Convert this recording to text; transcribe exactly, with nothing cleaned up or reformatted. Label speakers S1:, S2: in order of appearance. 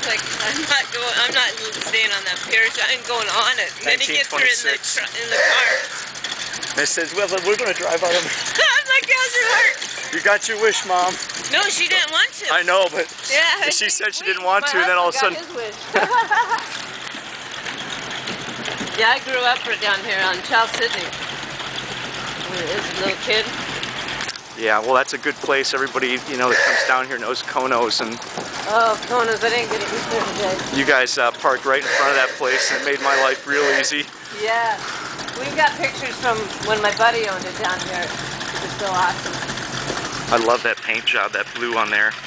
S1: like, I'm not going, I'm not staying on that pier. I'm going on it. And then he gets her in the, tr in the car.
S2: And it says, well, we're going to drive out of it.
S1: I'm like, how's your heart?
S2: You got your wish, Mom.
S1: No, she didn't want to.
S2: I know, but
S1: yeah,
S2: she said she
S1: wait,
S2: didn't want to, and then all of a sudden...
S1: his wish. Yeah, I grew up down here on Charles Sydney. When I was a little kid.
S2: Yeah, well, that's a good place. Everybody, you know, that comes down here knows Kono's, and
S1: oh, Kono's, I didn't get to eat there today.
S2: You guys uh, parked right in front of that place, and it made my life real easy.
S1: Yeah, we've got pictures from when my buddy owned it down here. It was so awesome.
S2: I love that paint job, that blue on there.